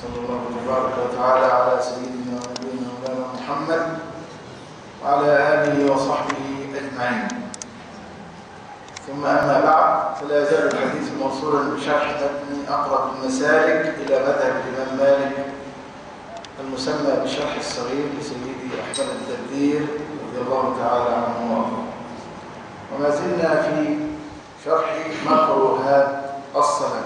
صلى الله تبارك وتعالى على سيدنا ونبينا مولانا محمد وعلى آله وصحبه أجمعين. ثم أما بعد، فلا يزال الحديث موصولا بشرح متن أقرب المسالك إلى مذهب الإمام مالك المسمى بشرح الصغير لسيدي أحمد الدردير رضي الله تعالى عنه وارضاه. وما زلنا في شرح مكروهات الصلاة.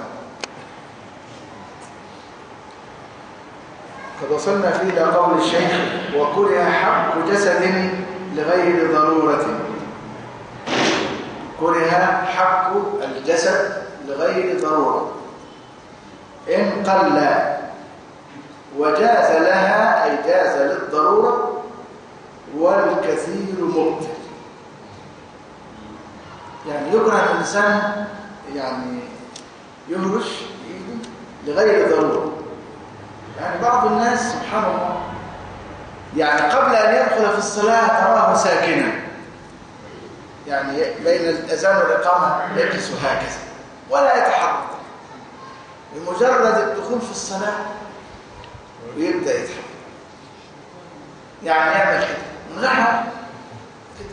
قد وصلنا فيه إلى قول الشيخ: وكره حق جسد لغير ضرورة. كره حق الجسد لغير ضرورة إن قل وجاز لها، أي جاز للضرورة، والكثير مبطل. يعني يكره الإنسان يعني يهرش إيده لغير ضرورة. يعني بعض الناس سبحان الله يعني قبل أن يدخل في الصلاة تراه ساكنا، يعني بين الأذان والإقامة يجلس هكذا ولا يتحرك، بمجرد الدخول في الصلاة ويبدأ يتحرك، يعني يعمل كده من غير حاجة كده.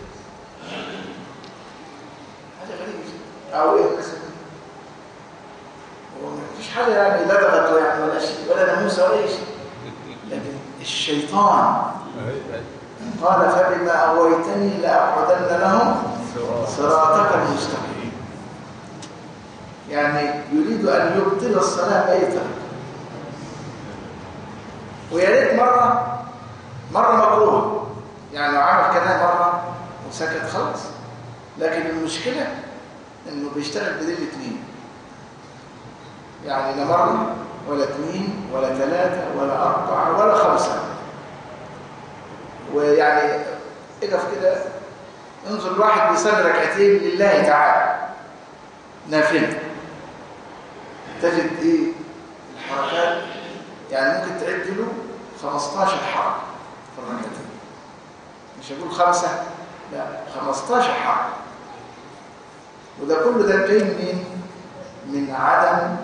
حاجة غريبة أو إيه مثلا، مفيش حاجة يعني لدغته يعني ولا شيء ولا ناموسة ولا شيء، لكن الشيطان قال: فبما أغويتني لأقعدن لهم صراطك المستقيم. يعني يريد أن يبطل الصلاة بأي طريقة. ويا ريت مرة مكروه، يعني لو عمل كده مرة وسكت خلاص، لكن المشكلة إنه بيشتغل بدل اثنين، يعني لا مرة ولا اثنين ولا ثلاثة ولا أربعة ولا خمسة. ويعني اقف كده انظر الواحد بيصلي ركعتين لله تعالى نافلة، تجد ايه الحركات، يعني ممكن تعد له 15 حركة في الركعتين، مش هقول 5، لا 15 حركة. وده كله ده جاي منين؟ من عدم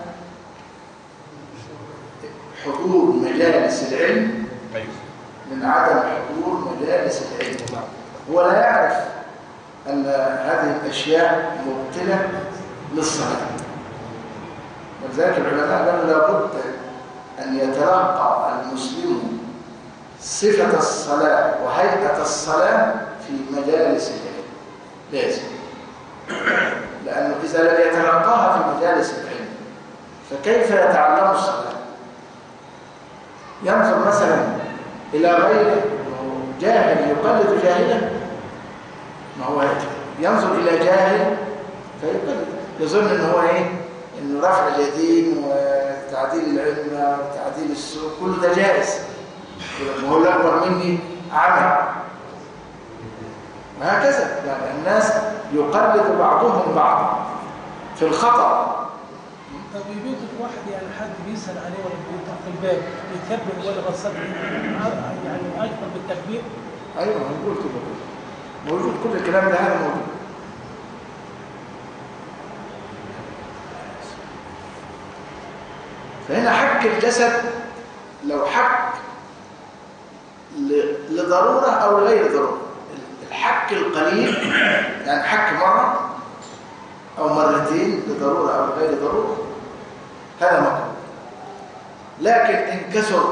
حضور مجالس العلم، من عدم حضور مجالس العلم. هو لا يعرف أن هذه الأشياء مبطلة للصلاة. ولذلك العلماء قالوا لابد أن يتلقى المسلم صفة الصلاة وهيئة الصلاة في مجالس العلم، لازم، لأنه إذا لم يتلقاها في مجالس العلم فكيف يتعلم الصلاة؟ ينظر مثلا إلى غيره جاهل يقلد جاهلا، ما هو ينظر إلى جاهل فيقلد، يظن إنه هو إيه؟ إنه رفع اليدين وتعديل العلم وتعديل السوق كله ده جائز، وهو الأكبر مني عمل. وهكذا يعني الناس يقلد بعضهم بعضا في الخطأ. طب يجوز واحد يعني حد بيسأل عليه ولا بيفتح في الباب يكبر ولا بصدق يعني أكبر بالتكبير؟ أيوه هنقول كده موجود، كل الكلام ده هذا موجود. فهنا حك الجسد لو حك لضرورة أو لغير ضرورة. الحك القليل يعني حك مرة أو مرتين لضرورة أو لغير ضرورة هذا مكروه. لكن إن كثر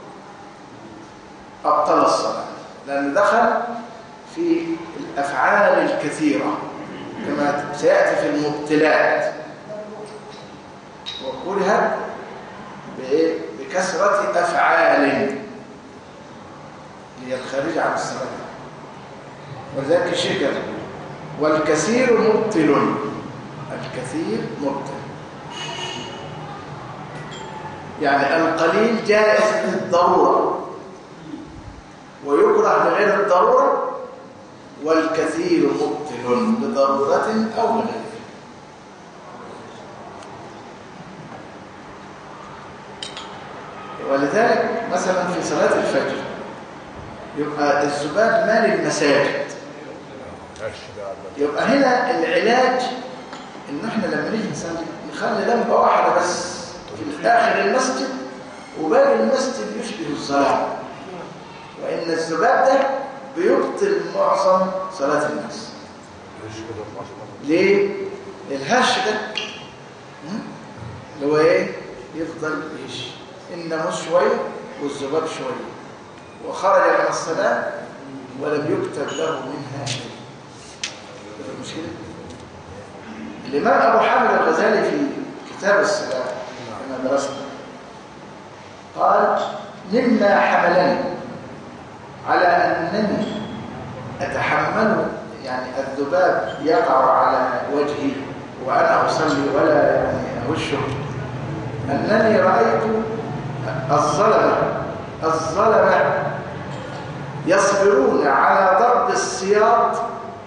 أبطل الصلاة، لأنه دخل في الأفعال الكثيرة كما سيأتي في المبتلات. وكره بكثرة أفعال هي الخارجة عن الصلاة. ولذلك الشيء كده: والكثير مبطل. الكثير مبطل يعني القليل جائز للضرورة ويكره لغير الضرورة، والكثير مبطل لضرورة أو لغيرها. ولذلك مثلا في صلاة الفجر يبقى الذباب مال المساجد، يبقى هنا العلاج إن احنا لما نيجي نصلي نخلي لمبة واحدة بس في آخر المسجد وباقي الصلاة، وإن الذباب ده بيبطل معظم صلاة الناس. ليه؟ الهش ده اللي هو ايه؟ يفضل يهش الناموس شوية والذباب شوية، وخرج من الصلاة ولم يكتب له منها شيء. المشكلة الإمام أبو حامد الغزالي في كتاب الصلاة كما درسنا قال: مما حملني على أنني أتحمل يعني الذباب يقع على وجهي وأنا أصلي ولا يعني أهشه، أنني رأيت الظلمة يصبرون على ضرب السياط،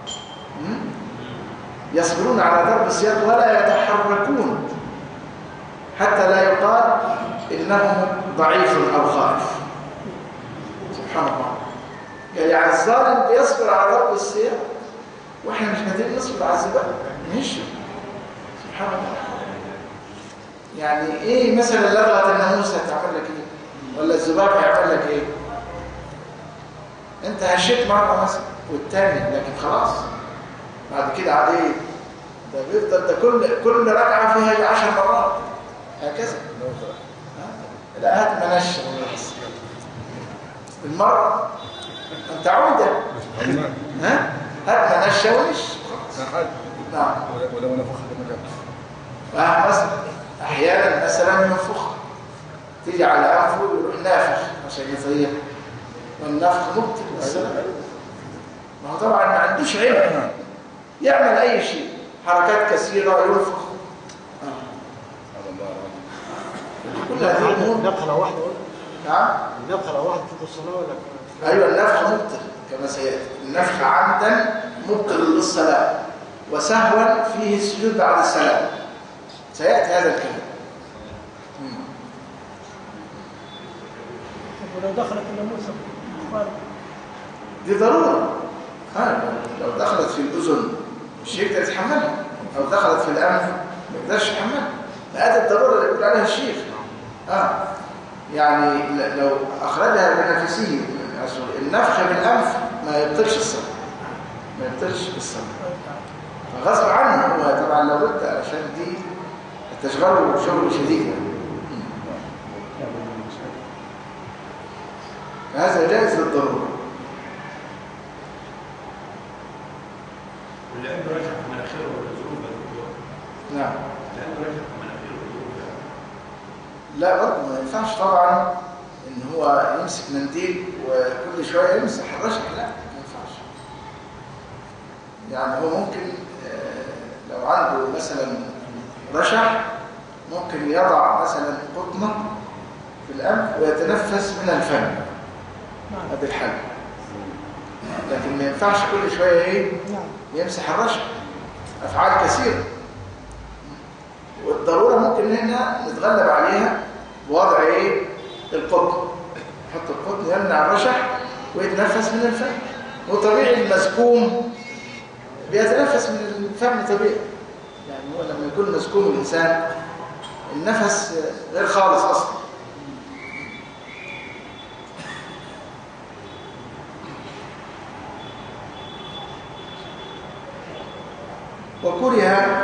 يصبرون على ضرب السياط ولا يتحركون حتى لا يقال إنه ضعيف أو خائف. سبحان الله. يعني الظالم بيصبر على ضرب السياط واحنا مش قادرين نصبر على الذباب نهشه. سبحان الله. يعني ايه مثلا لغة الناموس هتعمل لك ايه؟ ولا الذباب هيعمل لك ايه؟ انت هشيت مرة مثلا والتاني، لكن خلاص بعد كده عادي ده بيفضل ده كل ركعة فيها 10 مرات هكذا. لا هات منشة بالمرة انت عودة. ها هات منشة ونش. نعم. ولو نفخ المجال مثلا احيانا مثلا ينفخ تيجي على انفه ويروح نافخ عشان يطير، والنفخ مبطل بالسلام. ما هو طبعا ما عندوش علم، يعمل اي شيء حركات كثيره ينفخ. كل هذه الامور نفخه واحده. نعم النفخه واحده في الصلاه ولا ايوه النفخ مبطل كما سياتي. النفخ عمدا مبطل للصلاه، وسهوا فيه السجود بعد السلام. سياتي هذا الكلام. ولو دخلت الناموسه دي ضروره. لو دخلت في الاذن مش يقدر يتحملها، او دخلت في الانف ما يقدرش يتحملها. هذه الضروره اللي بيقول عليها الشيخ. يعني لو اخرجها بنفسه النفخ بالانف ما يبطلش الصلاه، ما يبطلش الصلاه. غصب عنه هو طبعا لابد، عشان دي تشغله شغل شديد. هذا جائز للضروره. واللي عنده رجع في مناخيره والظروف. نعم. اللي عنده رجع في مناخيره والظروف. لا برضه ما ينفعش طبعا ان هو يمسك منديل وكل شويه يمسح الرشح. لا ما ينفعش. يعني هو ممكن لو عنده مثلا رشح ممكن يضع مثلا قطنه في الانف ويتنفس من الفم. هذا الحل. لكن ما ينفعش كل شويه ايه يمسح الرشح. افعال كثيره، والضروره ممكن هنا نتغلب عليها بوضع ايه القطن. يحط القطن يمنع الرشح ويتنفس من الفم. وطبيعي المسكوم بيتنفس من الفم طبيعي. يعني هو لما يكون مسكوم الانسان النفس غير خالص اصلا. وكره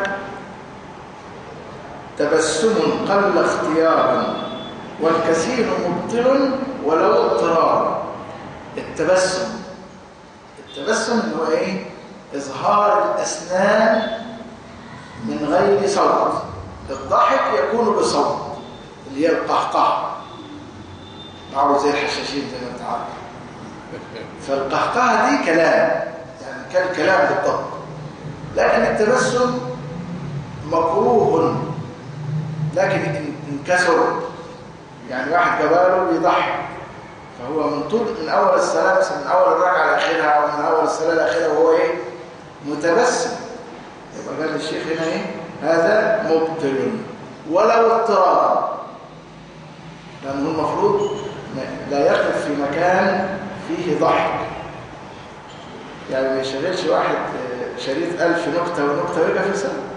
تبسم قل اختيارا والكثير مبطل ولو اضطرارا. التبسم اللي هو ايه؟ اظهار الاسنان من غير صوت. الضحك يكون بصوت اللي هي القهقهه، معروف زي الحشاشين زي ما انت عارف. فالقهقهه دي كلام، يعني كالكلام بالضبط. لكن التبسم مكروه، لكن إن كسر، يعني واحد جباله بيضحك فهو من أول الصلاة مثلا من أول الركعة لآخرها أو من أول الصلاة لآخرها وهو إيه؟ متبسم. يبقى قال الشيخ هنا إيه؟ هذا مبطل ولو اضطرارا، لأنه المفروض لا يقف في مكان فيه ضحك. يعني ما يشغلش واحد شريط 1000 نكتة ونكتة ويقف في سنة.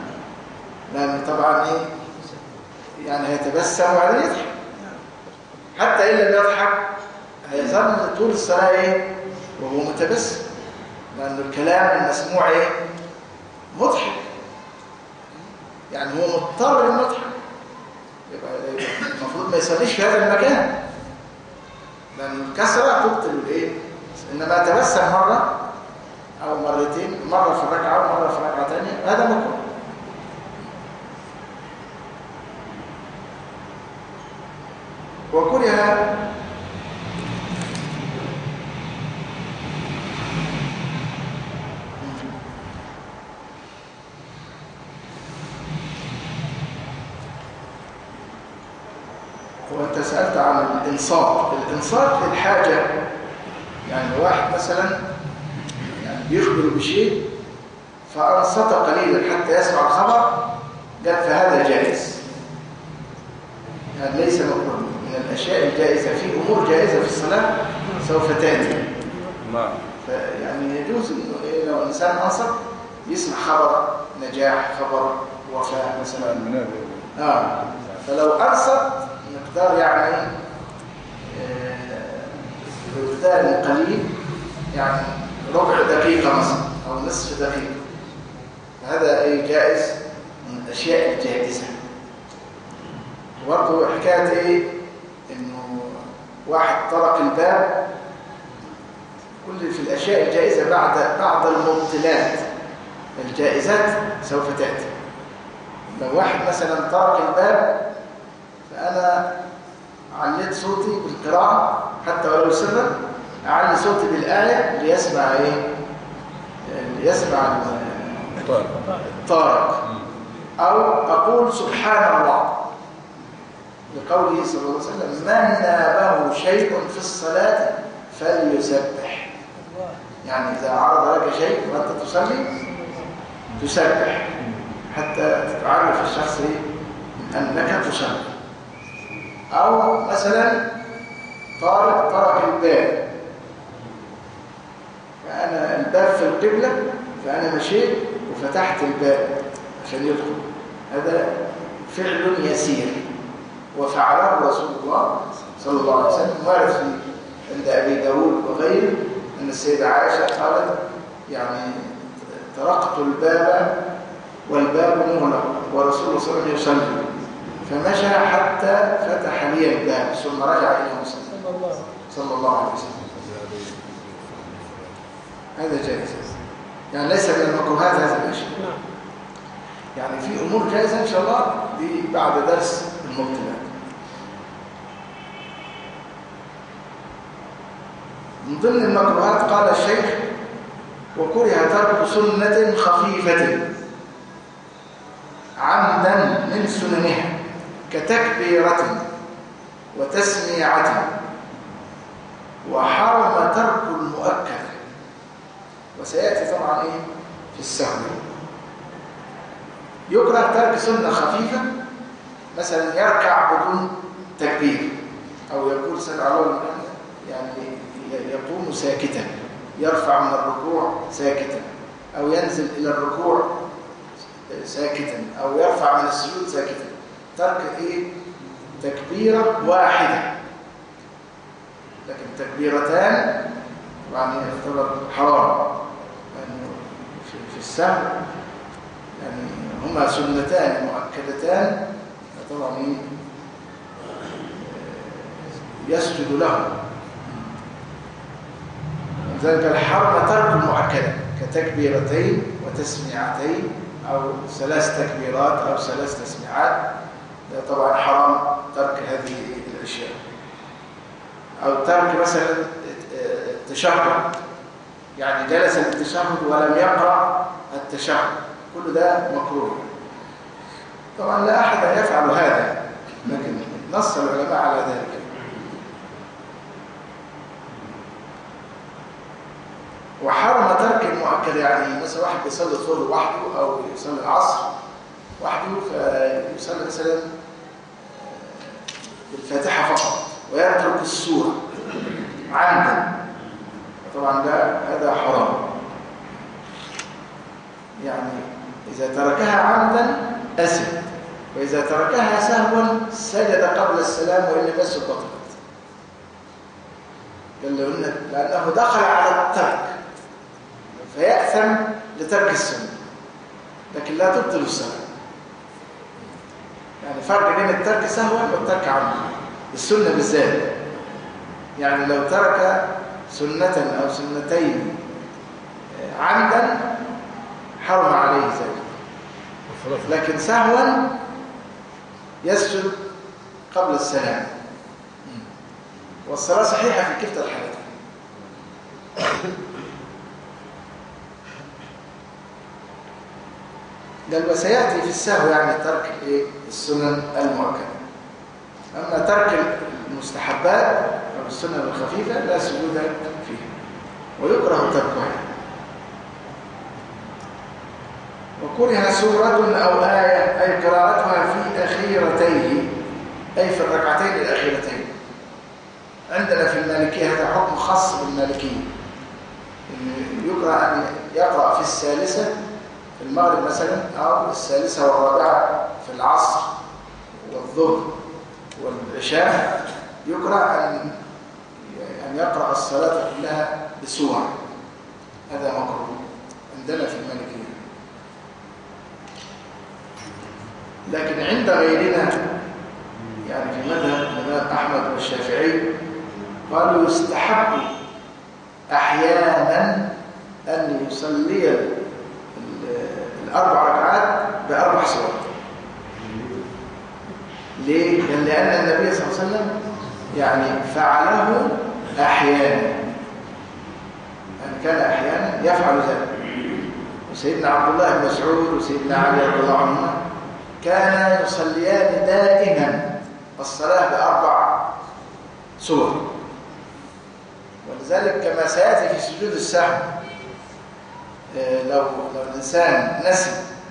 لأن طبعا إيه؟ يعني هيتبسم وبعدين يضحك. حتى إن لم يضحك هيظل طول الصلاة إيه؟ وهو متبسم، لأن الكلام المسموع إيه؟ مضحك، يعني هو مضطر إنه يضحك، يبقى المفروض ما يصليش في هذا المكان، لأن الكسرة تبطل الإيه؟ إنما تبسم مرة أو مرتين، مرة في الركعة ومرة في الركعة ثانية، هذا مكروه. وكره وأنت سألت عن الإنصات للحاجة، يعني واحد مثلا يعني بيخبر بشيء فأنصت قليلا حتى يسمع الخبر، قال فهذا جائز، هذا ليس مكروه، من الأشياء الجائزة، في أمور جائزة في الصلاة سوف تأتي. يعني يجوز إنه لو إنسان أنصت يسمع خبر نجاح، خبر وفاة مثلا، فلو أنصت مقدار يعني مقدار قليل، يعني ربع دقيقة مثلا أو نصف دقيقة، هذا أي جائز من الأشياء الجائزة. وبرضه حكاية إيه؟ إنه واحد طرق الباب، كل في الأشياء الجائزة بعد المبطلات، الجائزات سوف تأتي. لو واحد مثلا طرق الباب فأنا عليت صوتي بالقراءة حتى ولو سرا، أعلي صوتي بالآية ليسمع إيه؟ ليسمع الطارق، أو أقول سبحان الله لقوله صلى الله عليه وسلم من نابه شيء في الصلاة فليسبح، يعني إذا عرض لك شيء وأنت تصلي تسبح حتى تعرف الشخص أنك تصلي. أو مثلا طرق الباب، فأنا الباب في القبلة فأنا مشيت وفتحت الباب عشان يدخل، هذا فعل يسير وفعله رسول الله صلى الله عليه وسلم، وارد عند أبي داود وغيره أن السيدة عائشة قالت يعني طرقت الباب والباب مغلق ورسول الله صلى الله عليه وسلم يصلي، فمشى حتى فتح لي الباب ثم رجع إلى مسلم صلى الله عليه وسلم. هذا جائز، يعني ليس من المكروهات هذا الأشياء، يعني في أمور جائزة إن شاء الله دي بعد درس المبتلات. من ضمن المكروهات قال الشيخ وكره ترك سنة خفيفة عمدا من سننها كتكبيرة وتسميعة، وحرم ترك المؤكد، وسيأتي طبعا إيه في السهو. يكره ترك سنة خفيفة، مثلا يركع بدون تكبير، أو يقول سمع الله لمن حمده، يعني يقوم ساكتا، يرفع من الركوع ساكتا، أو ينزل إلى الركوع ساكتا، أو يرفع من السجود ساكتا. ترك إيه؟ تكبيرة واحدة، لكن تكبيرتان طبعا يعتبر حرام، يعني في السهو يعني هما سنتان مؤكدتان، طبعا يسجد له. لذلك الحرم ترك المؤكدة كتكبيرتين وتسميعتين أو 3 تكبيرات أو 3 تسميعات، ده طبعا حرام ترك هذه الأشياء. أو ترك مثلا التشهد، يعني جلس للتشهد ولم يقرأ التشهد، كل ده مكروه. طبعا لا أحد يفعل هذا، لكن نص العلماء على ذلك. وحرم ترك المؤكد، يعني مثلا واحد بيصلي الظهر وحده أو يصلي العصر وحده، فيصلي مثلا بالفاتحة فقط ويترك السورة عمدا، طبعا هذا حرام. يعني إذا تركها عمدا أثم، وإذا تركها سهوا سجد قبل السلام وإن لم يسجد بطلت. لأنه دخل على الترك فيأثم لترك السنة، لكن لا تبطل الصلاة. يعني فرق بين الترك سهوا والترك عمدا، السنة بالذات. يعني لو ترك سنة أو سنتين عمدا حرم عليه ذلك، لكن سهوا يسجد قبل السلام، والصلاة صحيحة في كلتا الحالتين. قال وسيأتي في السهو يعني ترك السنن المؤكدة. أما ترك المستحبات أو السنن الخفيفة لا سجود فيها ويكره تركها. وكره سورة أو آية أي قراءتها في أخيرتيه، أي في الركعتين الأخيرتين. عندنا في المالكية هذا حكم خاص بالمالكية، يكره أن يقرأ في الثالثة في المغرب مثلا، أو الثالثة والرابعة في العصر والظهر والعشاء، يكره أن يقرأ الصلاة كلها بسورة، هذا مكروه عندنا في المالكية. لكن عند غيرنا يعني في مذهب الإمام أحمد والشافعي قالوا يستحب أحيانا أن يصلي الأربع ركعات بأربع سور. ليه؟ لأن النبي صلى الله عليه وسلم يعني فعله أحيانا، يعني كان أحيانا يفعل ذلك. وسيدنا عبد الله بن مسعود وسيدنا علي رضي الله عنهما كان يصليان دائما الصلاة بأربع سور. ولذلك كما سيأتي في سجود السهو، لو الإنسان نسي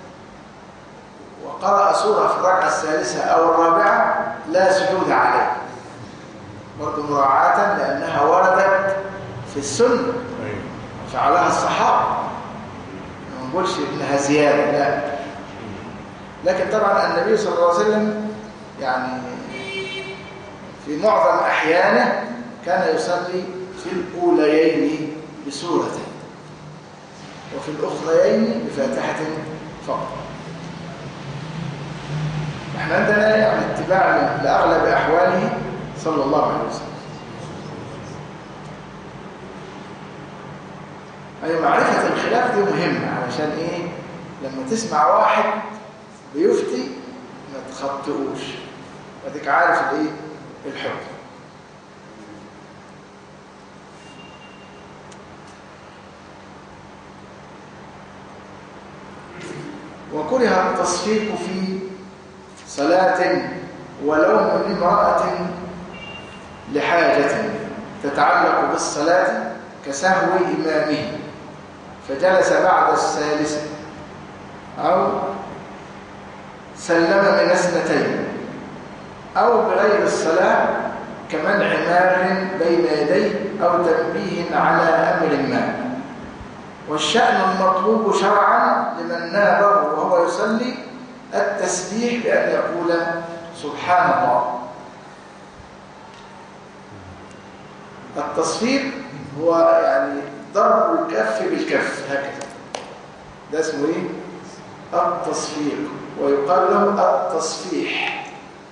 وقرأ سورة في الركعة الثالثة أو الرابعة لا سجود عليه، برضو مراعاة لأنها وردت في السنة فعلها الصحابة، ما نقولش إنها زيادة، لا. لكن طبعا النبي صلى الله عليه وسلم يعني في معظم أحيانه كان يصلي في الأوليين بسورتين وفي الأخريين بفاتحة فقط. احنا عندنا يعني اتباع لأغلب أحواله صلى الله عليه وسلم. أي معرفة الخلاف دي مهمة، علشان إيه؟ لما تسمع واحد بيفتي ما تخطئوش، وديك عارف الإيه؟ الحكم. وكره التصفيق في صلاة ولو من امرأة لحاجة تتعلق بالصلاة كسهو إمامه فجلس بعد الثالثة أو سلم من اثنتين أو بغير الصلاة كمنع مار بين يديه أو تنبيه على أمر ما. والشأن المطلوب شرعا لمن نابه وهو يصلي التسبيح بأن يقول سبحان الله. التصفيق هو يعني ضرب الكف بالكف هكذا، ده اسمه ايه؟ التصفيق، ويقال له التصفيح،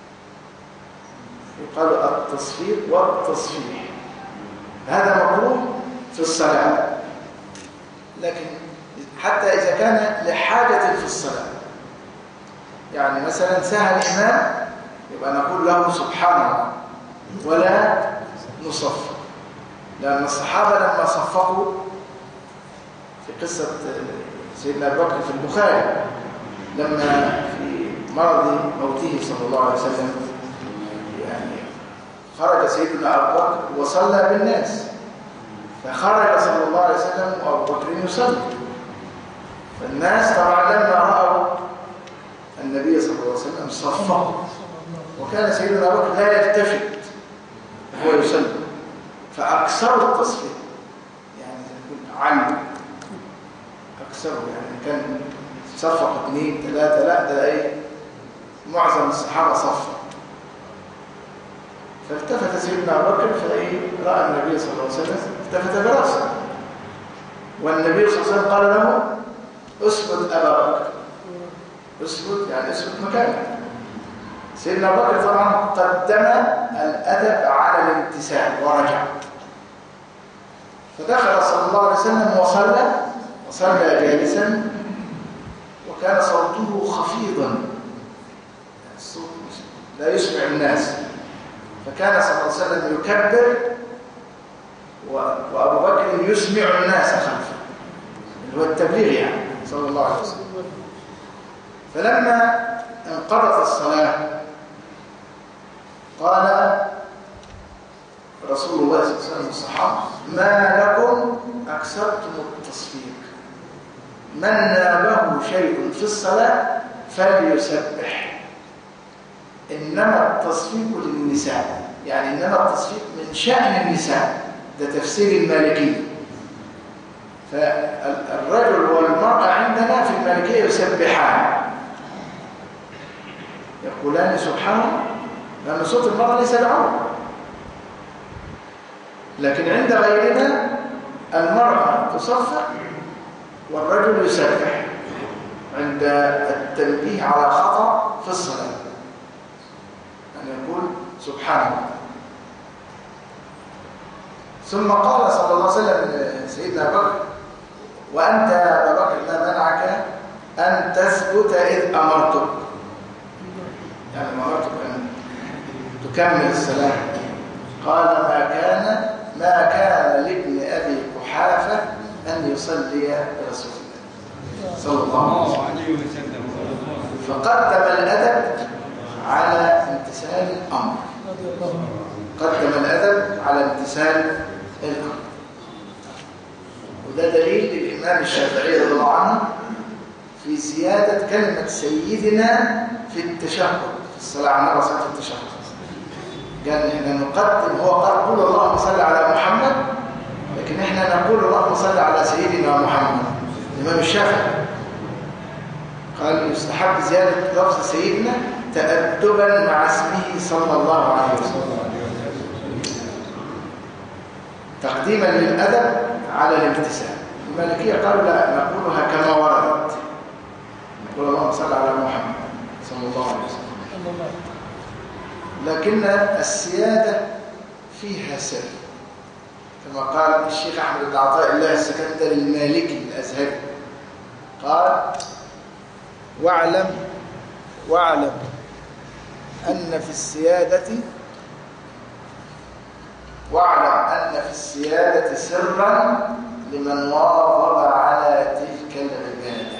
يقال التصفيق والتصفيح. هذا مكروه في الصلاة، لكن حتى إذا كان لحاجة في الصلاة، يعني مثلا سهى الإمام يبقى نقول له سبحان الله ولا نصفق، لأن الصحابة لما صفقوا في قصة سيدنا أبو بكر في البخاري لما في مرض موته صلى الله عليه وسلم، يعني خرج سيدنا أبو بكر وصلى بالناس، فخرج صلى الله عليه وسلم وأبو بكر يصلي، فالناس طبعا لما رأوا النبي صلى الله عليه وسلم صفقوا، وكان سيدنا أبو بكر لا يلتفت وهو يصلي، فأكثروا التصفيق، يعني علم أكثروا، يعني كان صفق 2 3 لا ده ايه، معظم الصحابة صفق. فالتفت سيدنا أبو بكر رأى النبي صلى الله عليه وسلم، التفت برأسه، والنبي صلى الله عليه وسلم قال له اسكت أبا بكر، اسكت يعني اسكت مكانك. سيدنا أبو بكر طبعا قدم الأدب على الامتثال ورجع، فدخل صلى الله عليه وسلم وصلى جالسا، وكان صوته خفيضا، الصوت لا يسمع الناس، فكان صلى الله عليه وسلم يكبر وأبو بكر يسمع الناس خلفه، اللي هو التبليغ يعني صلى الله عليه وسلم. فلما انقضت الصلاة قال رسول الله صلى الله عليه وسلم للصحابة: ما لكم أكثرتم التصفيق، من نابه شيء في الصلاة فليسبح، إنما التصفيق للنساء، يعني إنما التصفيق من شأن النساء، ده تفسير المالكية. فالرجل والمرأة عندنا في المالكية يسبحان، يقولان سبحان الله، لأن صوت المرأة ليس بعورة. لكن عند غيرنا المرأة تصفق والرجل يسبح عند التنبيه على خطأ في الصلاة، أن يقول سبحان الله. ثم قال صلى الله عليه وسلم سيدنا أبو بكر: وأنت يا أبا بكر ما منعك أن تثبت إذ أمرتك، يعني أمرتك أن تكمل الصلاة. قال: ما كان لابن أبي قحافة أن يصلي برسول الله صلى الله عليه وسلم، فقدم الأدب على امتثال الأمر، قدم الأدب على امتثال الأمر. وده دليل للإمام الشافعي رضي الله عنه في زيادة كلمة سيدنا في التشهد في الصلاة على النبي صلى في التشهد. قال إحنا نقدم، هو قال قول اللهم صل على محمد، لكن إحنا نقول اللهم صل على سيدنا محمد. الإمام الشافعي قال يستحب زيادة لفظ سيدنا تأدبا مع اسمه صلى الله عليه وسلم، تقديما للأدب على الامتثال. المالكية قالوا لا، نقولها كما وردت، نقول اللهم صل على محمد صلى الله عليه وسلم، لكن السيادة فيها سر، كما قال الشيخ أحمد بن عطاء الله السكندري المالكي الأزهري، قال: واعلم أن في السيادة سرا لمن واظب على تلك العبادة.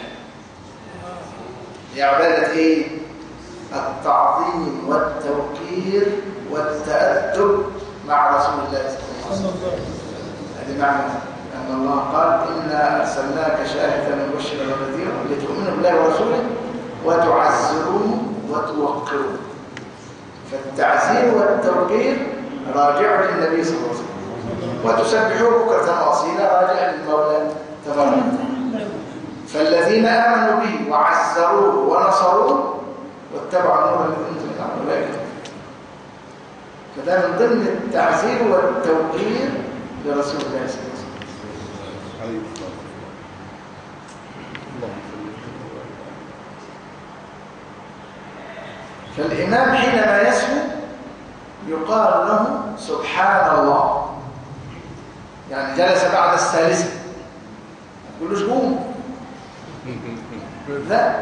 هي عبادة إيه؟ التعظيم والتوقير والتأدب مع رسول الله صلى الله عليه وسلم. هذه معنى أن الله قال: إنا أرسلناك شاهدا ومبشرا ونذيرا لتؤمنوا بالله ورسوله وتعزروه وتوقروه. فالتعزير والتوقير راجع للنبي صلى الله عليه وسلم، وتسبحوه بكرة وأصيلا راجع للمولى تبارك وتعالى. فالذين آمنوا به وعزروه ونصروه واتبعوا النور الذي أنزل معه أولئك. فده من ضمن التعزير والتوقير لرسول الله صلى الله عليه وسلم. فالإمام حينما يسهو يقال له سبحان الله، يعني جلس بعد الثالثة، ما تقولوش قوم، لا،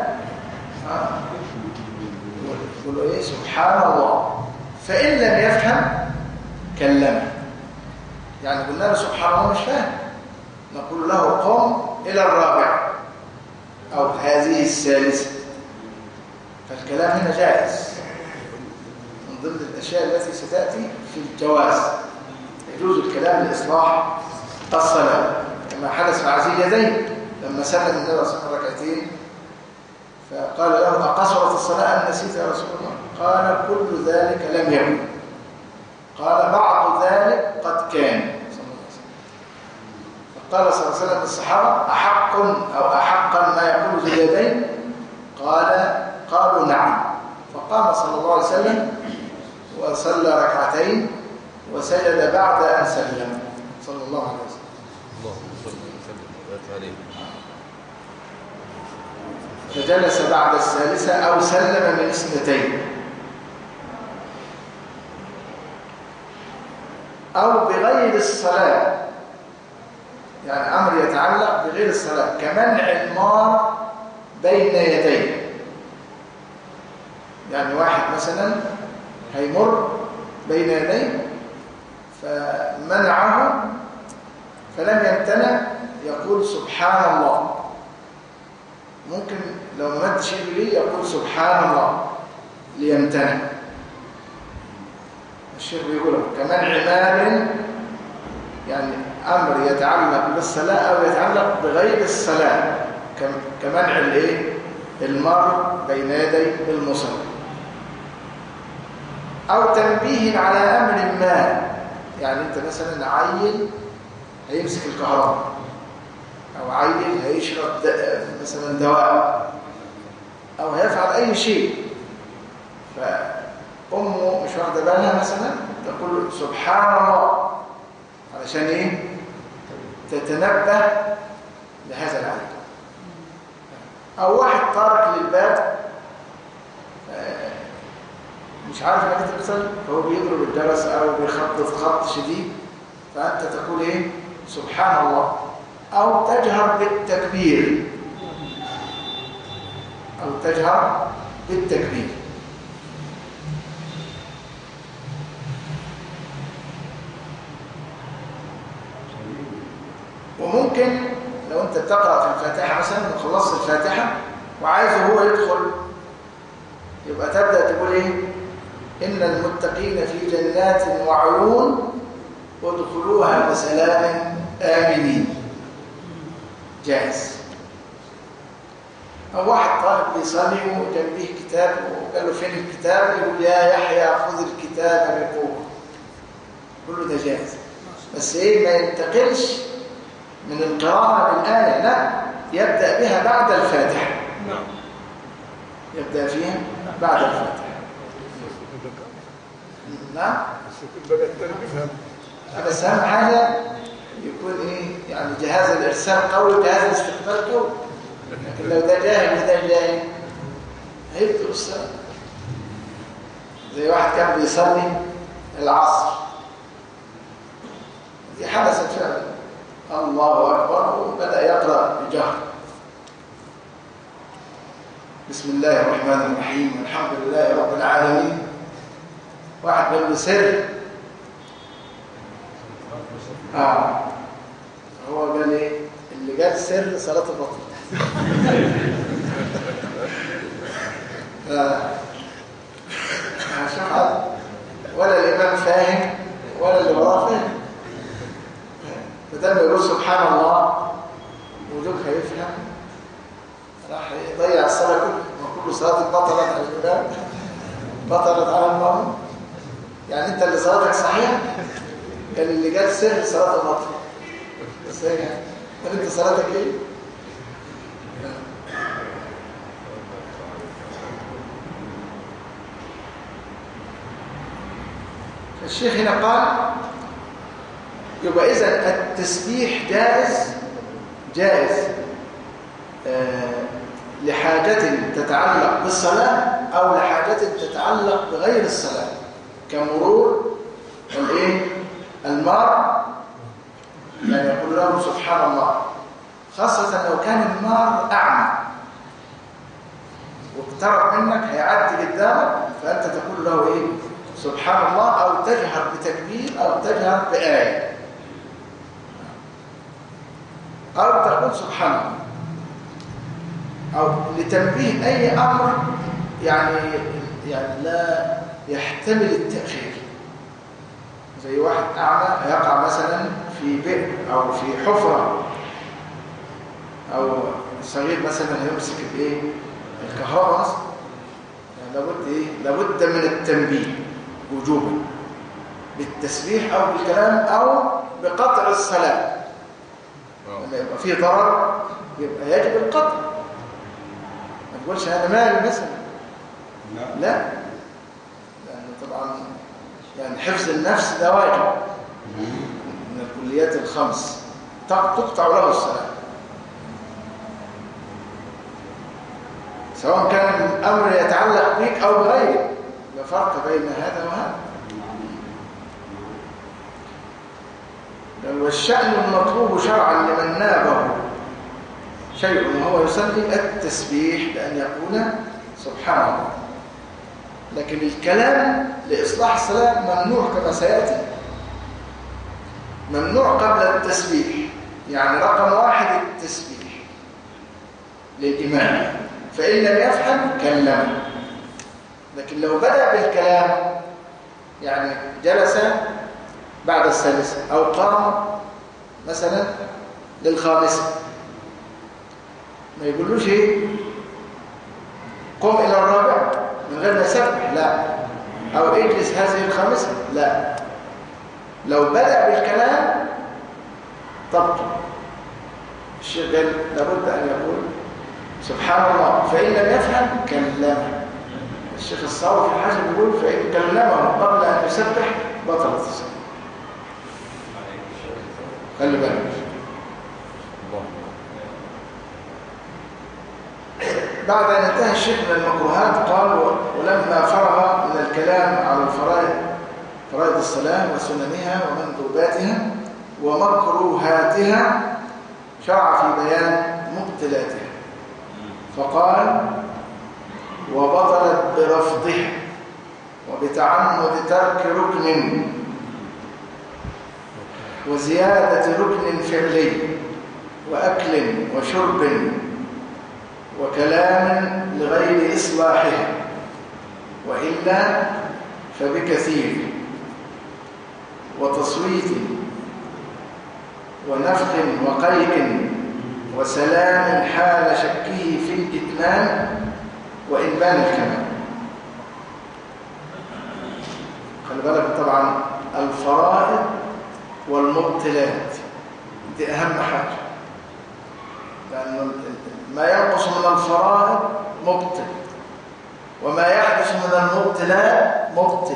يقول له ايه؟ سبحان الله. فإن لم يفهم كلمه، يعني قلنا له سبحان الله مش فاهم، نقول له قم إلى الرابع أو هذه الثالثة. فالكلام هنا جائز من ضمن الأشياء التي ستأتي في الجواز. يجوز الكلام لإصلاح الصلاة، كما حدث مع ذي اليدين لما سلم النبي صلى الله عليه وسلم ركعتين، فقال له: أقصرت الصلاة أم نسيت يا رسول الله؟ قال: كل ذلك لم يكن. قال: بعض ذلك قد كان. فقال صلى الله عليه وسلم للصحابة: أحقا ما يقول ذي اليدين؟ قالوا: نعم. فقام صلى الله عليه وسلم وصلى ركعتين وسجد بعد أن سلم صلى الله عليه وسلم. اللهم صل وسلم وبارك عليه. فجلس بعد الثالثة أو سلم من اثنتين أو بغير الصلاة، يعني أمر يتعلق بغير الصلاة كمنع المار بين يديه. يعني واحد مثلا هيمر بين يديه فمنعه فلم يمتنع يقول سبحان الله. ممكن لو ما مدش ايده ليه يقول سبحان الله ليمتنع. الشيخ بيقول كمنع مال، يعني امر يتعلق بالصلاه او يتعلق بغير الصلاه كمنع الايه المر بين يدي المصلي، او تنبيه على امر ما. يعني انت مثلا عيل هيمسك الكهرباء او عيل هيشرب مثلا دواء او هيفعل اي شيء، فامه مش واخده بالها مثلا تقول سبحان الله علشان ايه تتنبه لهذا العيل. او واحد طارق للباب مش عارف انك تتصل فهو بيضرب الجرس او بيخبط خبط شديد فانت تقول ايه سبحان الله، او تجهر بالتكبير وممكن لو انت بتقرأ في الفاتحة مثلا وخلصت الفاتحة وعايزه هو يدخل يبقى تبدأ تقول ايه إن المتقين في جنات وعيون ادخلوها بسلام آمنين. جاهز. أو واحد طالب بيصلي وجنبيه كتاب وقال له فين الكتاب يقول يا يحيى خذ الكتاب بقوة. كله ده جاهز، بس ايه ما ينتقلش من القراءة بالآية، لا يبدأ بها بعد الفاتحة. يبدأ فيها بعد الفاتحة. نعم. بس أهم حاجة يكون إيه يعني جهاز الإرسال قوي جهاز الاستقبال قوي. لكن لو ده جاهل وده جاهل هيبدأ الصلاة. زي واحد كان بيصلي العصر دي حدثت فعلا الله أكبر وبدأ يقرأ بجهر بسم الله الرحمن الرحيم والحمد لله رب العالمين. واحد قال له سر هو قال ايه اللي قال سر صلاة البطل. ولا الإمام فاهم ولا اللي وراه فاهم. فده يقول سبحان الله وجوك هيفهم راح يضيع الصلاة كل صلاة بطلت على الإمام بطلت على المأموم. يعني انت اللي صلاتك صحيحة كان اللي قال سر صلاة البطل بس هي يعني انت صلاتك ايه؟ الشيخ هنا قال يبقى إذن التسبيح جائز لحاجة تتعلق بالصلاة أو لحاجة تتعلق بغير الصلاة كمرور المار، يعني يقول له سبحان الله، خاصة لو كان المار أعمى واقترب منك هيعدي قدامك فأنت تقول له إيه سبحان الله، أو تجهر بتكبير أو تجهر بآية أو تقول سبحان الله، أو لتنبيه أي أمر يعني لا يحتمل التأخير. زي واحد أعمى هيقع مثلا في بئر أو في حفرة، أو صغير مثلا هيمسك الكهرباء مثلا، يعني لابد من التنبيه وجوبا بالتسبيح أو بالكلام أو بقطع الصلاة. لما يبقى فيه ضرر يبقى يجب القطع. ما تقولش أنا مالي مثلا، لا لأنه طبعا يعني حفظ النفس ده واجب من الكليات الخمس تقطع له الصلاة، سواء كان الأمر يتعلق بك أو بغيرك، لا فرق بين هذا وهذا. والشأن المطلوب شرعا لمن نابه شيء وهو يصلي التسبيح بأن يقول سبحان الله، لكن الكلام لإصلاح الصلاة ممنوع كما سيأتي، ممنوع قبل التسبيح، يعني رقم 1 التسبيح للإمام، فإن لم يفهم كلمه. لكن لو بدأ بالكلام يعني جلس بعد السادسة أو قام مثلا للخامسة، ما يقولوش ايه قم إلى الرابعة من غير ما يسبح، لا، أو اجلس هذه الخامسة، لا. لو بدأ بالكلام تبطل. الشيخ قال لابد أن يقول سبحان الله، فإن لم يفهم كلمه. الشيخ الصاوي في الحاجة بيقول فإن كلمه قبل أن يسبح بطلت الصلاة. خلي بالك. بعد أن انتهى الشيخ من المكروهات قال ولما فرغ من الكلام على فرائض الصلاة وسننها ومندوباتها ومكروهاتها شرع في بيان مبطلاتها، فقال وبطلت برفضها وبتعمد ترك ركن وزيادة ركن فعلي وأكل وشرب وكلام لغير إصلاحها، وإلا فبكثير وتصويت ونفخ وقيء وسلام حال شكه في الإتمام وإن بان الكمال. خلي بالك طبعا الفرائض والمبطلات دي أهم حاجة، لأن ما ينقص من الفرائض مبطل وما يحدث من المبطلات مبطل،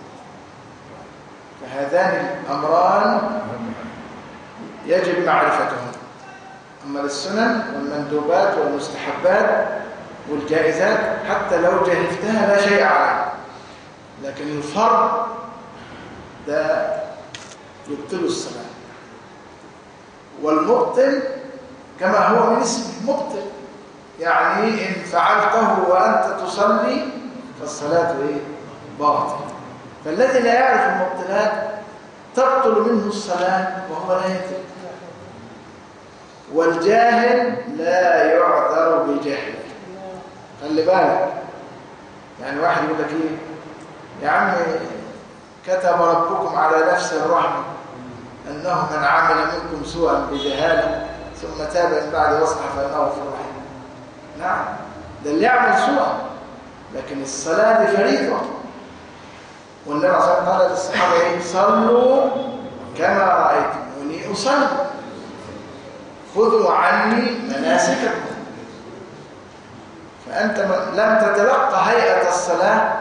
فهذان الأمران يجب معرفتهم. أما السنن والمندوبات والمستحبات والجائزات حتى لو جهلتها لا شيء عليه، لكن الفرض ده يبطل الصلاة، والمبطل كما هو من اسمه مبطل، يعني إن فعلته وأنت تصلي فالصلاة إيه؟ باطلة. فالذي لا يعرف المبطلات تبطل منه الصلاة وهو لا يدري، والجاهل لا يعذر بجهله. خلي بالك، يعني واحد يقول لك ايه يا عم كتب ربكم على نفسه الرحمة أنه من عمل منكم سوءا بجهالة ثم تاب من بعد واصلح فإنه غفور رحيم. نعم، ده اللي يعمل سوءا، لكن الصلاة دي فريضة، والنبي صلى الله عليه وسلم قال للصحابة ايه؟ صلوا كما رأيتموني أصلي خذوا عني مناسككم. فأنت لم تتلقى هيئة الصلاة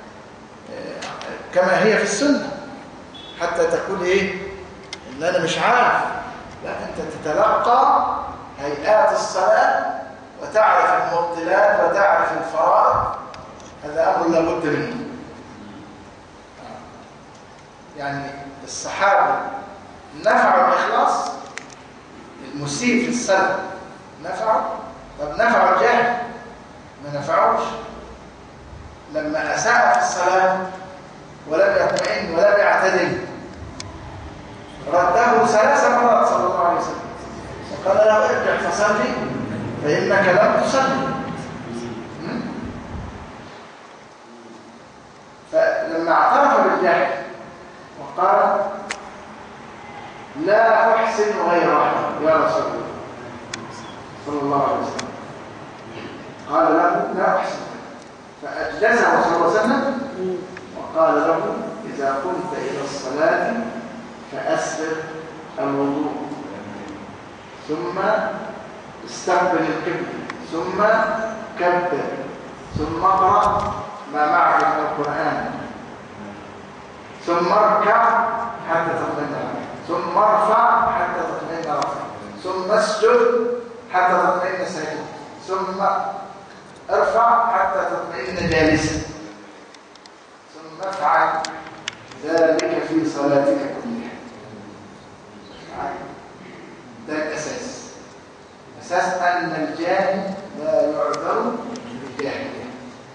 كما هي في السنة حتى تقول إيه إن أنا مش عارف، لا، أنت تتلقى هيئات الصلاة وتعرف المبطلات وتعرف الفرائض، هذا أمر لابد منه. يعني الصحابة نفعوا الإخلاص، المسيء في الصلاة نفعوا، طب نفعوا الجهل؟ ما نفعوش. لما أساء في الصلاة ولم يطمئن ولم يعتدل رده 3 مرات صلى الله عليه وسلم وقال له ارجع فصلي فإنك لم تصلي. فلما اعترف بالجهل وقال لا أحسن غيرها يا رسول الله صلى الله عليه وسلم، قال له لا أحسن، فأجلسه صلى الله عليه وسلم وقال له إذا قمت إلى الصلاة فأسبغ الوضوء ثم استقبل القبلة ثم كبر ثم اقرأ ما معك من القرآن ثم اركع حتى تطمئن ركعة، ثم ارفع حتى تطمئن ركعة، ثم اسجد حتى تطمئن ساجدا، ثم ارفع حتى تطمئن جالسا، ثم افعل ذلك في صلاتك كلها. ده الأساس، أساس أن الجاهل لا يعذر بالجاهلية.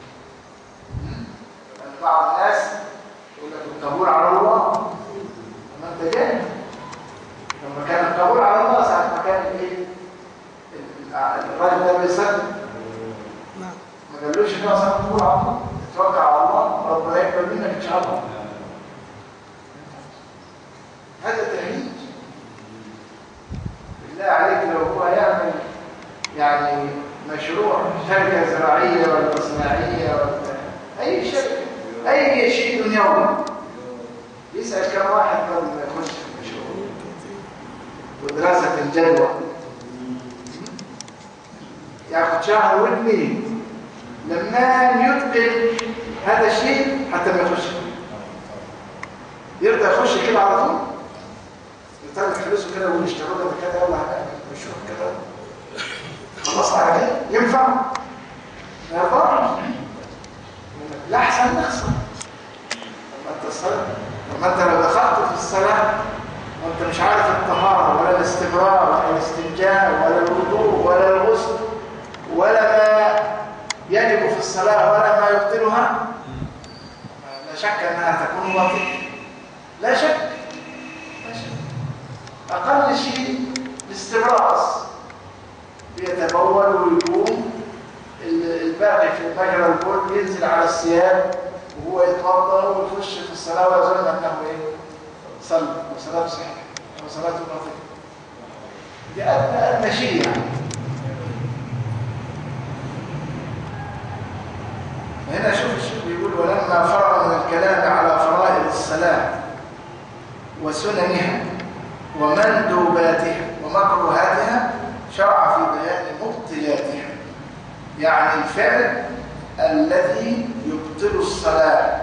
بعض الناس يقول لك القبول على الله، ما أنت جاهل. لما كان القبول على الله ساعة ما كان الراجل ده بيصلي ما قالوش إن هو ساعة القبول على الله، توكل على الله ربنا يقبل منك إن شاء الله. هذا تهيج. بالله عليك لو هو يعمل يعني مشروع شركة زراعية ولا صناعية ولا أي شركة أي شيء دنيوي، يسأل كم واحد قبل ما يخش في المشروع ودراسة الجدوى، ياخذ شهر واثنين لما يتقن هذا الشيء حتى ما يخش يرضى يخش كده على طول، يطلع فلوسه كده ويشتغل له كده يلا هنعمل مشروع كده خلاص على كده ينفع؟ ما يرضاش. لا احسن نخسر. لما انت لو دخلت في الصلاه وانت مش عارف الطهاره ولا الاستبرار ولا الاستنجاء ولا الوضوء ولا الغسل ولا ما يجب في الصلاه ولا ما يبطلها، لا شك انها تكون باطله. لا شك اقل شيء الاستبراز، بيتبول ويقوم الباقي في مجرى البول ينزل على الثياب وهو يتوضا ويخش في الصلاه ويظن انه صلى وصلاته صحيحه وصلاته باطله. دي ادنى شيء يعني. هنا شوف الشيخ بيقول ولما فرغ من الكلام على فرائض الصلاه وسننها ومندوباتها ومكروهاتها شرع في بيان مبطلاتها، يعني الفعل الذي يبطل الصلاة.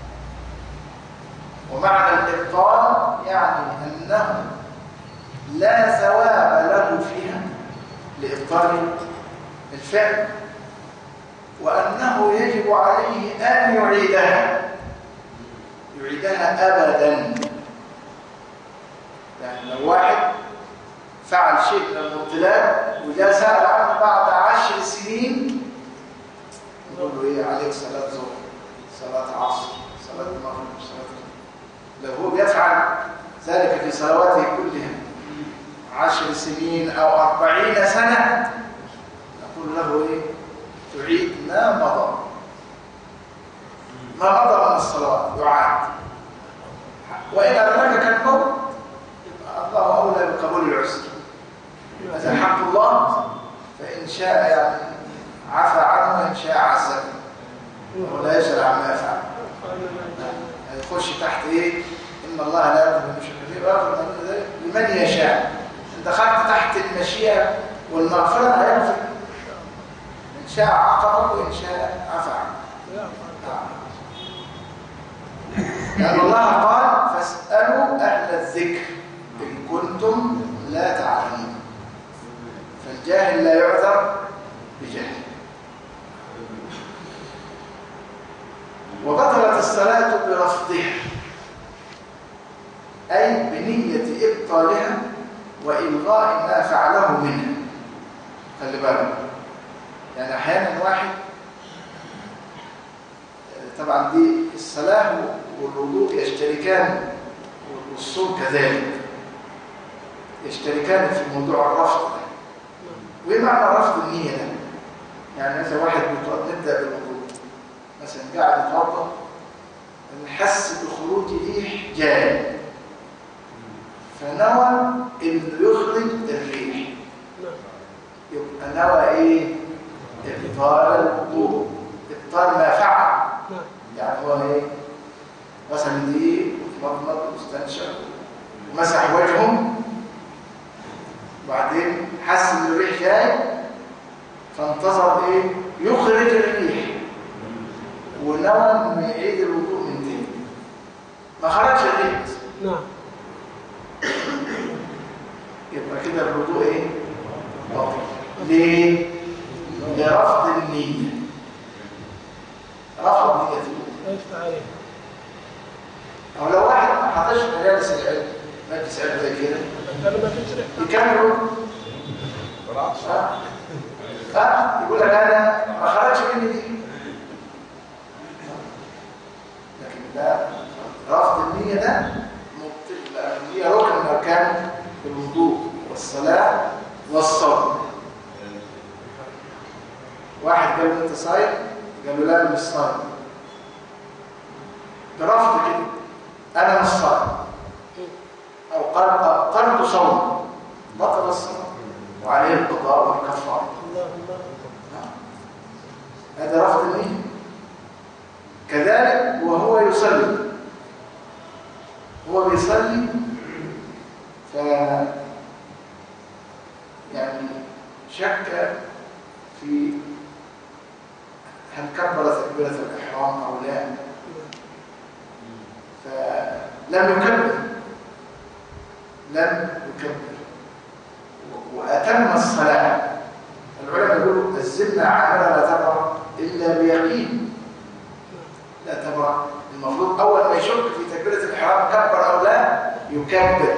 ومعنى الإبطال يعني أنه لا ثواب له فيها لإبطال الفعل، وأنه يجب عليه أن يعيدها أبدا. يعني لو واحد فعل شيء من المبطلات وجاء سأل عنه بعد 10 سنين نقول له ايه عليك صلاة ظهر، صلاة عصر، صلاة مغرب، صلاة. لو هو بيفعل ذلك في صلواته كلها 10 سنين أو 40 سنة نقول له ايه تعيد ما مضى من الصلاة، يعاد. وإن أدركك الموت الله أولى بقبول العسر. هذا حق الله، فإن شاء يعني عفى عنه وإن شاء عذبه ولا يسأل عما يفعل. يخش تحت إيه؟ إن الله لا يغفر المشرك لمن يشاء. دخلت تحت المشيئة والمغفرة هيغفر، إن شاء عاقبه وإن شاء عفى عنه. لأن الله قال فاسألوا أهل الذكر إن كنتم لا تعلمون. فالجاهل لا يعذر بجهل. وبطلت الصلاة برفضها، أي بنية إبطالها وإلغاء ما فعله منها. خلي بالك، يعني أحيانا واحد طبعا دي الصلاة والوضوء يشتركان والصوم كذلك يشتركان في موضوع الرفض ده. وإيه معنى رفض النية ده؟ يعني مثلا واحد نبدأ بالوضوء مثلا قاعد يتوضا نحس بخروج ريح جاي فنوى انه يخرج الريح، يبقى نوى ايه؟ ابطال الوضوء، ابطال ما فعل. يعني هو ايه؟ مثلا دي مضمض واستنشق ومسح وجهه وبعدين حس ان الريح جاي فانتظر ايه؟ يخرج الريح ونوى انه يعيد الوضوء من تاني. ما خرجش الريح. نعم. يبقى كده الوضوء ايه؟ باطل. ليه؟ لرفض النية. رفض نيته. يفتح عليه. أو لو واحد ما حضرش مجالس العلم، مجلس علم زي كده، قالوا ما فيش ريح. يكملوا. يقول لك أنا ما خرجش مني دي. لكن ده رفض النية ده مبطل، لأن النية ركن من أركان الوضوء والصلاة والصوم. واحد قال له أنت صايم؟ قال له لا أنا مش صايم. برفض كده أنا مش صايم، أو قلت صوم، بطل الصوم وعليه القضاء والكفارة. هذا رفض النية. كذلك وهو يصلي، هو بيصلي يعني شك في هل كبر تكبيرة الإحرام أو لا، فلم يكبر وأتم الصلاة. العلماء يقولوا الزمنة عاملة لا تبرأ إلا بيقين. لا تبرأ، المفروض أول ما يشك في تكبيرة الإحرام كبر أو لا يكبر،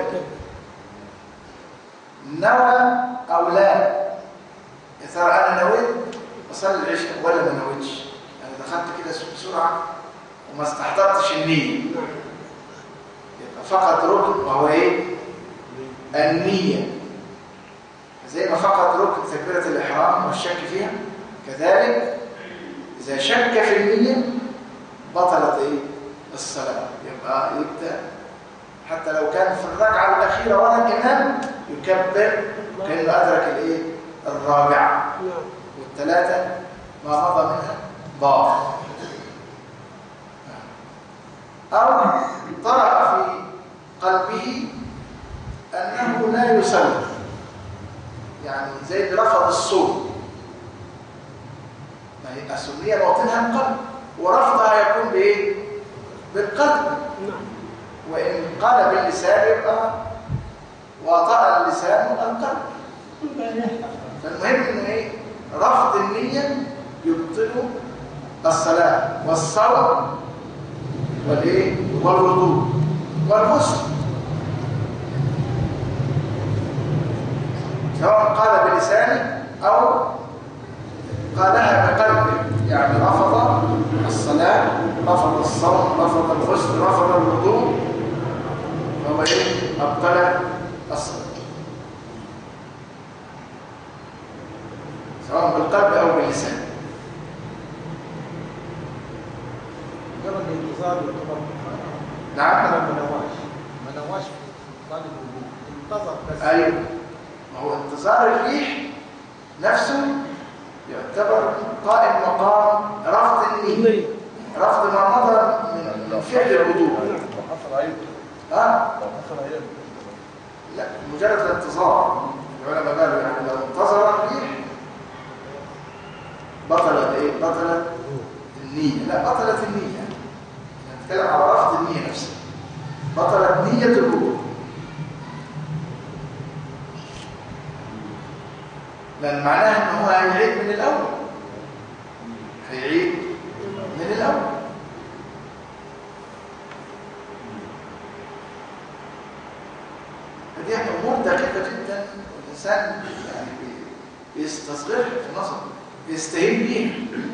نوى أو لا. يا ترى أنا نويت أصلي العشاء ولا ما نويتش؟ أنا دخلت كده بسرعة وما استحضرتش النية، يبقى فقط ركن وهو إيه؟ النية. زي ما فقط ركن تكبيرة الإحرام والشك فيها، كذلك إذا شك في النية بطلت إيه؟ الصلاة. يبقى يبدأ حتى لو كان في الركعة الأخيرة ولا الإمام يكبر كأنه أدرك الإيه؟ الرابعة، والثلاثة ما مضى منها باطل. أو طرأ في قلبه أنه لا يصلي، يعني زي اللي رفض الصوم. ما هي السنية باطنها القلب، ورفضها يكون بإيه؟ بالقلب. وإن قال باللسان يبقى وطأ اللسان القلب. فالمهم إنه إيه؟ رفض النية يبطل الصلاة والصوم والإيه؟ والوضوء والغسل، سواء قال بلسانه أو قالها بقلبه، يعني رفض الصلاة، رفض الصوم، رفض الغسل، رفض الوضوء، فهو إيه؟ أبطل الصلاة، سواء بالقلب أو باللسان. مجرد الانتظار يعتبر نعم. ما نواش في طالب الوضوء، انتظر بس. أيوه، ما هو انتظار الريح نفسه يعتبر قائم مقام رفض النية، رفض ما مضى من فعل الوضوء. لو حصل عيب، لو حصل عيب لا، مجرد الانتظار. العلماء قالوا يعني لو انتظر الريح بطلت ايه؟ بطلت النية. لا، بطلت النية، يعني نتكلم على رفض النية نفسها، بطلت نية الوضوء، لأن معناها إن هو هيعيد من الأول، هيعيد من الأول. هذه أمور دقيقة جدا، والإنسان يعني بيستصغرها في نظره، بيستهين بيها.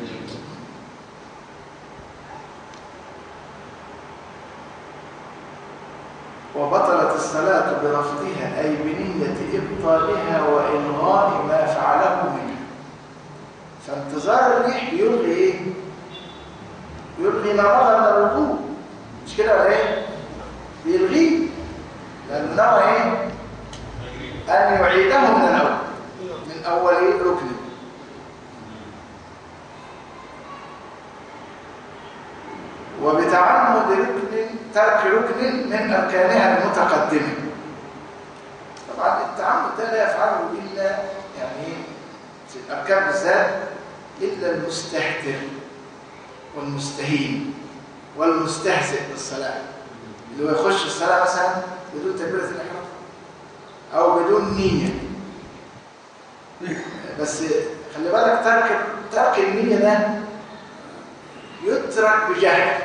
وبطلت الصلاة برفضها، أي بنية إبطالها وإلغاء ما فعله منها. فانتظار الريح بيلغي إيه؟ بيلغي ما مضى من الوضوء، مش كده ولا إيه؟ بيلغيه، لأنه نوى إيه؟ أن يعيده من الأول، من أول ركن. وبتعمد ترك ركن من أركانها المتقدمة. طبعا التعمد ده لا يفعله إلا يعني في الأركان بالذات إلا المستهتر والمستهين والمستهزئ بالصلاة. اللي هو يخش الصلاة مثلا بدون تكبيرة الإحرام أو بدون نية. بس خلي بالك ترك النية ده يترك بجهل،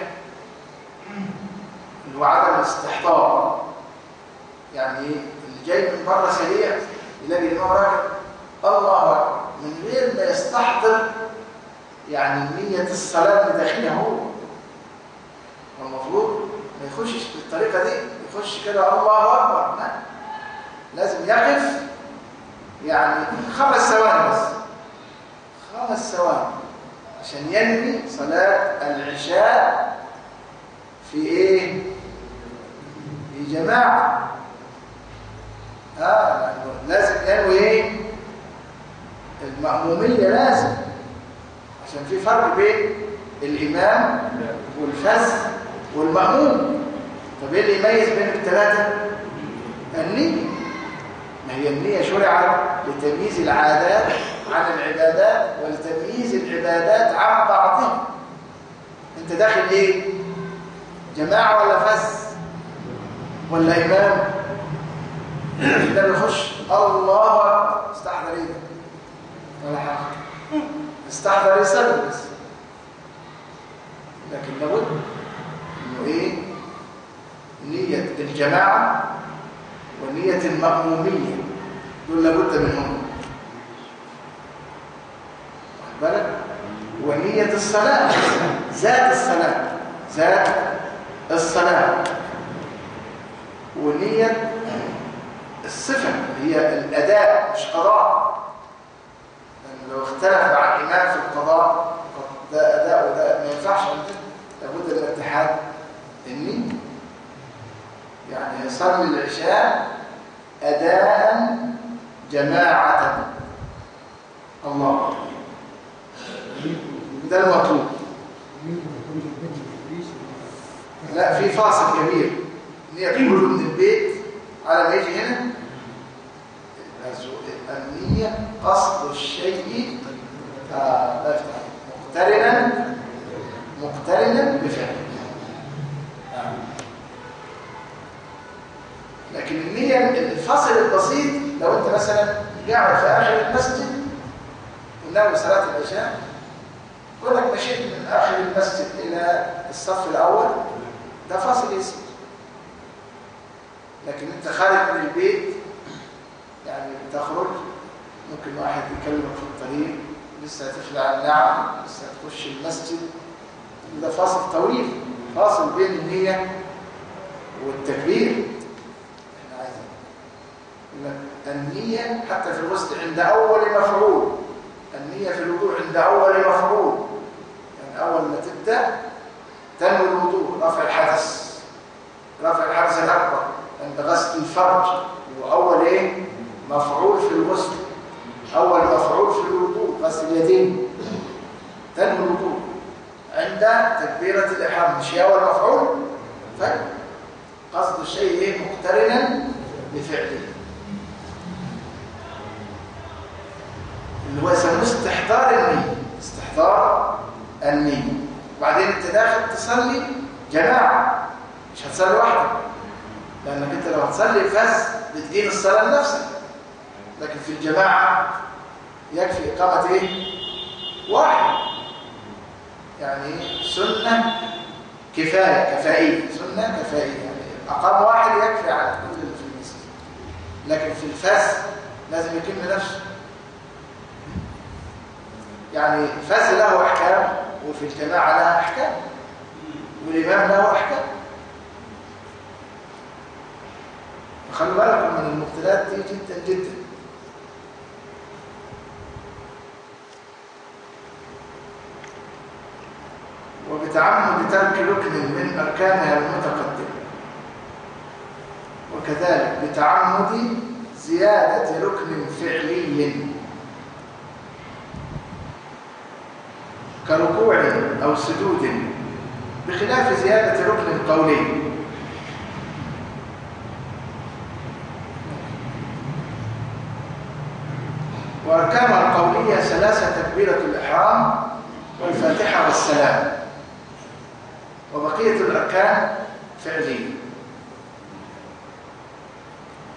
اللي هو عدم الاستحضار. يعني اللي جاي من بره سريع يلاقي الإمام راكب الله أكبر من غير ما يستحضر يعني نية الصلاة اللي داخلها هو. والمفروض ما يخشش بالطريقة دي، يخش كده الله أكبر، لا، لازم يقف يعني 5 ثواني بس، 5 ثواني عشان ينوي صلاة العشاء في ايه؟ في جماعة. لازم ينوي ايه؟ المأمومية لازم، عشان في فرق بين الإمام والفز والمأموم. طب ايه اللي يميز بين الثلاثة؟ النية. ما هي النية شرعت لتمييز العادات عن العبادات ولتمييز العبادات عن بعضها. انت داخل ايه؟ جماعة ولا فز ولا إمام؟ ده بيخش الله أكبر استحضر ايه ولا حاجة، استحضر يصلي بس. لكن لابد انه ايه؟ نية الجماعة ونية المأمومية دول لابد منهم، واخد بالك؟ ونية الصلاة، ذات الصلاة، ذات الصلاة، ونية الصفة هي الأداء مش قضاء. لأن لو اختلف مع الإمام في القضاء ده أداء وده ما ينفعش، لابد من اتحاد النية. يعني يصلي العشاء أداء جماعة الله، ده المطلوب. لا، في فاصل كبير. النية تخرج من البيت على ما يجي هنا. النية قصد الشيء مقترنا بفعله. لكن النية الفصل البسيط، لو انت مثلا قاعد في اخر المسجد وناوي صلاة العشاء، كونك مشيت من اخر المسجد الى الصف الاول، ده فاصل يسير. لكن انت خارج من البيت، يعني تخرج، ممكن واحد يكلمك في الطريق، لسه هتخلع النعم، لسه هتخش المسجد، ده فاصل طويل، فاصل بين النية والتكبير. النية حتى في الغسل عند أول مفعول، النية في الوضوء عند أول مفعول. يعني أول ما تبدأ تنوي الوضوء، رفع الحدث الأكبر عند غسل الفرج، وأول إيه؟ مفعول في الغسل، أول مفعول في الوضوء غسل اليدين، تنوي الوضوء عند تكبيرة الإحرام، مش هي أول مفعول؟ طيب قصد الشيء إيه؟ مقترنا بفعله، اللي هو يسموه استحضار النية. استحضار النية. وبعدين انت داخل تصلي جماعة، مش هتصلي وحدك، لأنك انت لو هتصلي فز بتقيم الصلاة لنفسك. لكن في الجماعة يكفي إقامة ايه؟ واحد. يعني سنة كفائية، سنة كفائية، يعني أقام واحد يكفي على كل اللي في المسجد. لكن في الفز لازم يكون نفسه. يعني الفز له أحكام، وفي الجماعة لها أحكام، والإمام له أحكام. فخلوا بالكم من المبتلات دي جدا جدا. وبتعمد ترك ركن من أركانها المتقدمة، وكذلك بتعمد زيادة ركن فعلي كركوع أو سجود، بخلاف زيادة ركن قولي. وأركانها القولية 3: تكبيرة الإحرام والفاتحة والسلام، وبقية الأركان فعلية.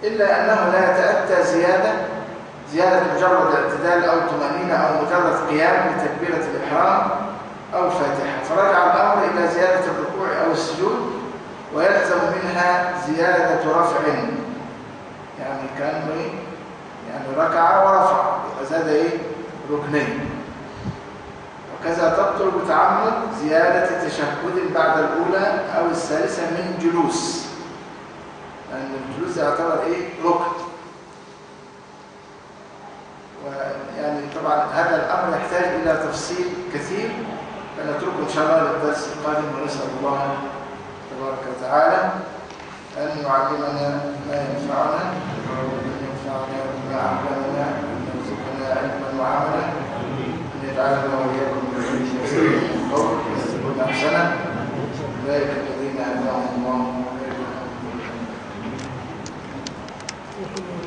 إلا أنه لا يتأتى زيادة مجرد اعتدال أو طمأنينة أو مجرد قيام بتكبيرة الإحرام أو الفاتحة، فرجع الأمر إلى زيادة الركوع أو السجود، ويلزم منها زيادة رفع، يعني كان يعني ركع ورفع وزاد ركنين. وكذا تبطل بتعمد زيادة تشهد بعد الأولى أو الثالثة من جلوس، لأن الجلوس يعتبر ركن. ويعني طبعا هذا الأمر يحتاج إلى تفصيل كثير، فنتركه إن شاء الله للدرس القادم، ونسأل الله تبارك وتعالى أن يعلمنا ما ينفعنا وأن ينفعنا بما علمنا، وأن يرزقنا علما وعملا، أن يجعلنا وإياكم من الذين يستمعون القول ويتبعون أحسنه، أولئك الذين هداهم الله وأولئك هم المهتدون.